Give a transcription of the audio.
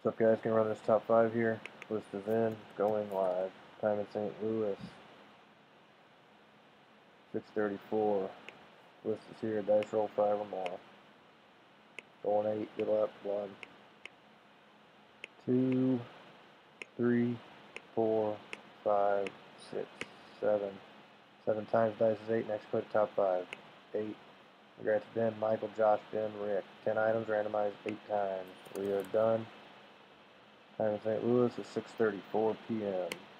What's up, guys? Gonna run this top 5 here. List is in, going live. Time in St. Louis, 6:34. List is here. Dice roll 5 or more. Going 8. Good luck, blood. 2, 3, 4, 5, 6, 7. 7 times dice is 8. Next click top 5. 8. Congrats to Ben, Michael, Josh, Ben, Rick. 10 items randomized 8 times. We are done. Time in St. Louis is 6:34 p.m.